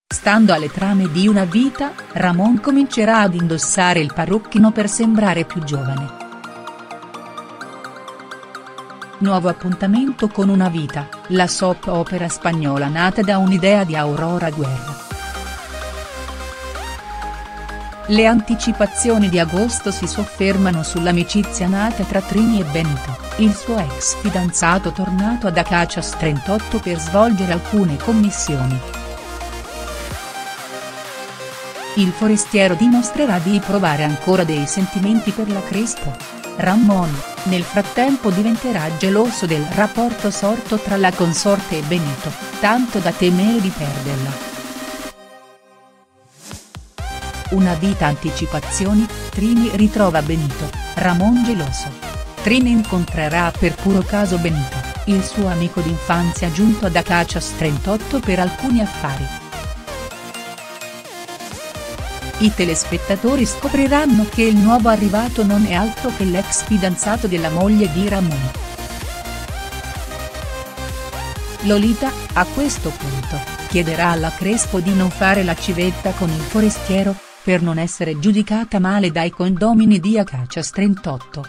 Stando alle trame di Una vita, Ramon comincerà ad indossare il parrucchino per sembrare più giovane. Nuovo appuntamento con Una vita, la soap opera spagnola nata da un'idea di Aurora Guerra. Le anticipazioni di agosto si soffermano sull'amicizia nata tra Trini e Benito, il suo ex fidanzato tornato ad Acacias 38 per svolgere alcune commissioni. Il forestiero dimostrerà di provare ancora dei sentimenti per la Crespo. Ramon, nel frattempo, diventerà geloso del rapporto sorto tra la consorte e Benito, tanto da temere di perderla. Una vita anticipazioni, Trini ritrova Benito, Ramon geloso. Trini incontrerà per puro caso Benito, il suo amico d'infanzia giunto ad Acacias 38 per alcuni affari. I telespettatori scopriranno che il nuovo arrivato non è altro che l'ex fidanzato della moglie di Ramon. Lolita, a questo punto, chiederà alla Crespo di non fare la civetta con il forestiero, per non essere giudicata male dai condomini di Acacias 38.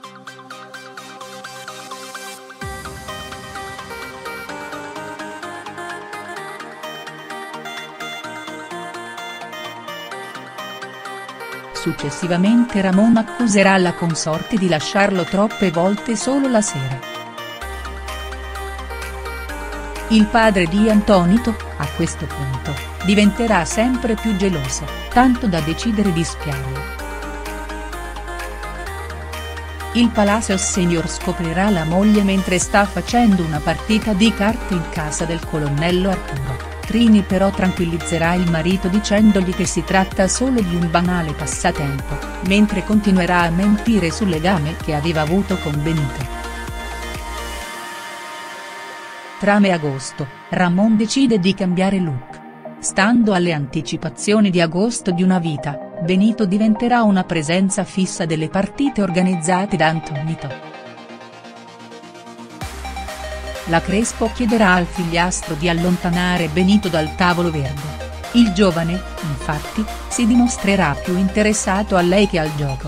Successivamente Ramon accuserà la consorte di lasciarlo troppe volte solo la sera. Il padre di Antonito, a questo punto, diventerà sempre più geloso, tanto da decidere di spiarlo. Il Palacios Senior scoprirà la moglie mentre sta facendo una partita di carte in casa del colonnello Arturo. Trini però tranquillizzerà il marito dicendogli che si tratta solo di un banale passatempo, mentre continuerà a mentire sul legame che aveva avuto con Benito. Trame agosto, Ramon decide di cambiare look. Stando alle anticipazioni di agosto di Una vita, Benito diventerà una presenza fissa delle partite organizzate da Antonito. La Crespo chiederà al figliastro di allontanare Benito dal tavolo verde. Il giovane, infatti, si dimostrerà più interessato a lei che al gioco.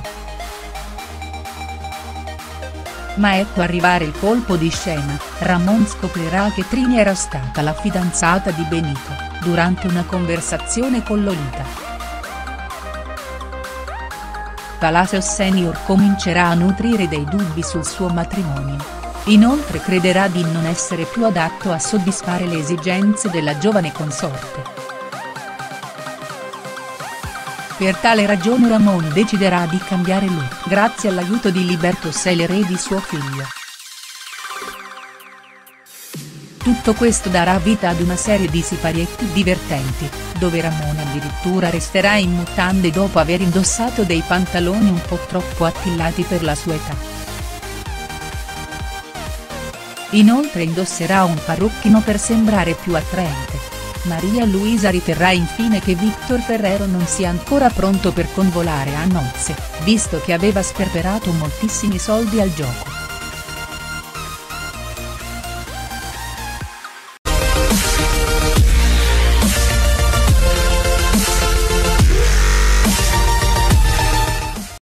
Ma ecco arrivare il colpo di scena, Ramon scoprirà che Trini era stata la fidanzata di Benito, durante una conversazione con Lolita. Palacios Senior comincerà a nutrire dei dubbi sul suo matrimonio. Inoltre crederà di non essere più adatto a soddisfare le esigenze della giovane consorte. Per tale ragione Ramon deciderà di cambiare look grazie all'aiuto di Liberto Seler e di suo figlio. Tutto questo darà vita ad una serie di siparietti divertenti, dove Ramon addirittura resterà in mutande dopo aver indossato dei pantaloni un po' troppo attillati per la sua età. Inoltre indosserà un parrucchino per sembrare più attraente. Maria Luisa riterrà infine che Victor Ferrero non sia ancora pronto per convolare a nozze, visto che aveva sperperato moltissimi soldi al gioco.